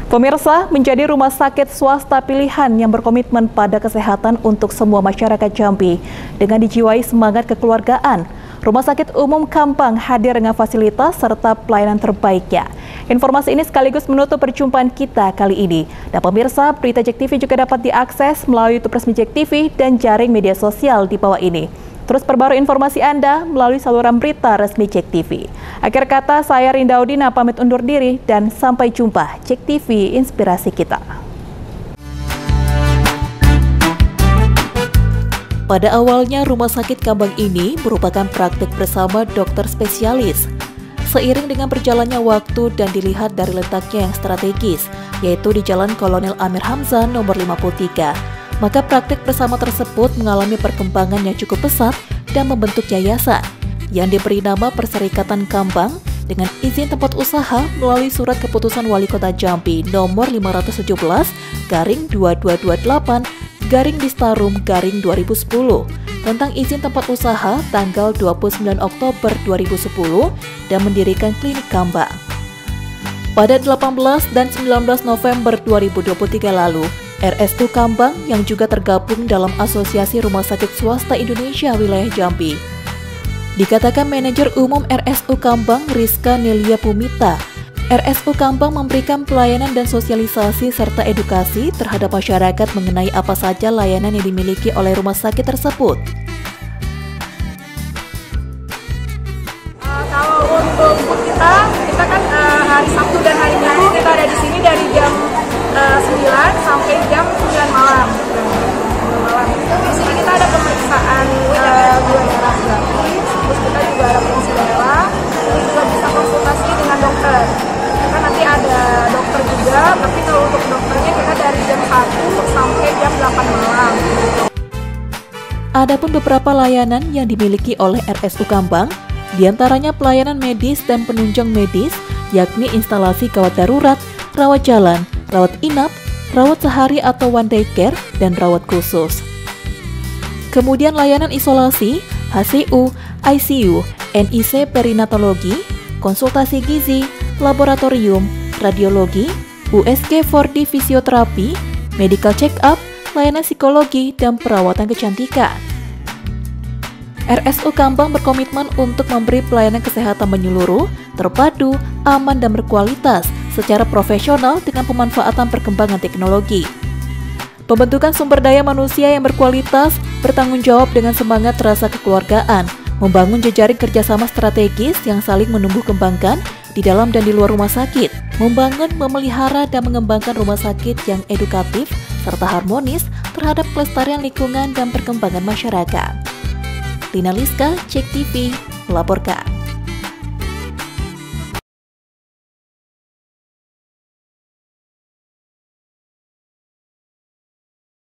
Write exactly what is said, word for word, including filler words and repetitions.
Pemirsa, menjadi rumah sakit swasta pilihan yang berkomitmen pada kesehatan untuk semua masyarakat Jambi. Dengan dijiwai semangat kekeluargaan, Rumah Sakit Umum Kambang hadir dengan fasilitas serta pelayanan terbaiknya. Informasi ini sekaligus menutup perjumpaan kita kali ini. Dan pemirsa, berita Jek T V juga dapat diakses melalui YouTube resmi Jek T V dan jaring media sosial di bawah ini. Terus perbarui informasi Anda melalui saluran berita resmi Jek T V. Akhir kata, saya Rinda Udina pamit undur diri dan sampai jumpa. Jek T V, inspirasi kita. Pada awalnya, Rumah Sakit Kambang ini merupakan praktik bersama dokter spesialis. Seiring dengan berjalannya waktu dan dilihat dari letaknya yang strategis, yaitu di Jalan Kolonel Amir Hamzah nomor lima puluh tiga, maka praktik bersama tersebut mengalami perkembangan yang cukup pesat dan membentuk yayasan yang diberi nama Perserikatan Kambang dengan izin tempat usaha melalui Surat Keputusan Wali Kota Jambi nomor lima ratus tujuh belas garing dua dua dua delapan garing Distarum garing dua ribu sepuluh tentang izin tempat usaha tanggal dua puluh sembilan Oktober dua ribu sepuluh dan mendirikan klinik Kambang. Pada delapan belas dan sembilan belas November dua ribu dua puluh tiga lalu, R S U Kambang yang juga tergabung dalam Asosiasi Rumah Sakit Swasta Indonesia Wilayah Jambi. Dikatakan manajer umum R S U Kambang Rizka Nelia Pumita, R S U Kambang memberikan pelayanan dan sosialisasi serta edukasi terhadap masyarakat mengenai apa saja layanan yang dimiliki oleh rumah sakit tersebut. Uh, kalau untuk kita, kita kan uh, hari Sabtu dan hari Minggu kita ada di sini dari jam uh, sembilan sampai jam sembilan malam. malam. Di sini kita ada pemeriksaan uh, gula darah gratis, terus kita juga ada fungsi darah, terus juga bisa konsultasi dengan dokter. Kita nanti ada dokter juga, tapi kalau untuk dokternya kita dari jam satu sampai jam delapan malam. Adapun beberapa layanan yang dimiliki oleh R S U Kambang, diantaranya pelayanan medis dan penunjang medis, yakni instalasi gawat darurat, rawat jalan, rawat inap, rawat sehari atau one day care, dan rawat khusus. Kemudian layanan isolasi, H C U, I C U, N I C perinatologi, konsultasi gizi, laboratorium, radiologi, U S G empat D fisioterapi, medical check-up, layanan psikologi, dan perawatan kecantikan. R S U Kambang berkomitmen untuk memberi pelayanan kesehatan menyeluruh, terpadu, aman, dan berkualitas secara profesional dengan pemanfaatan perkembangan teknologi. Pembentukan sumber daya manusia yang berkualitas bertanggung jawab dengan semangat rasa kekeluargaan, membangun jejaring kerjasama strategis yang saling menumbuh kembangkan di dalam dan di luar rumah sakit, membangun, memelihara, dan mengembangkan rumah sakit yang edukatif serta harmonis terhadap kelestarian lingkungan dan perkembangan masyarakat. Lina Liska, Jek T V, melaporkan.